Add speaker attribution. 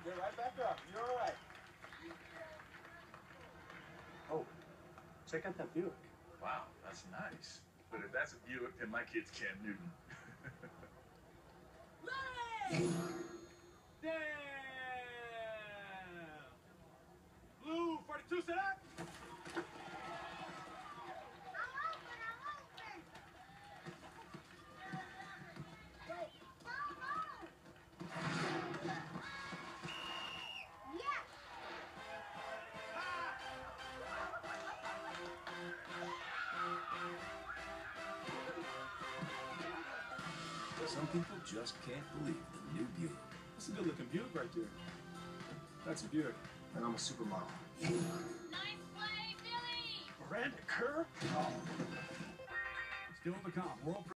Speaker 1: Get right back up. You're all right.
Speaker 2: Oh, check out that Buick.
Speaker 3: Wow, that's nice. But if that's a Buick, then my kid's Cam Newton.
Speaker 1: Damn! Blue, 42 set up.
Speaker 4: Some people just can't believe the new Buick.
Speaker 1: That's a good-looking Buick right there. That's a Buick.
Speaker 2: And I'm a supermodel.
Speaker 5: Nice play, Billy!
Speaker 1: Miranda, Kerr.
Speaker 6: Still to come. World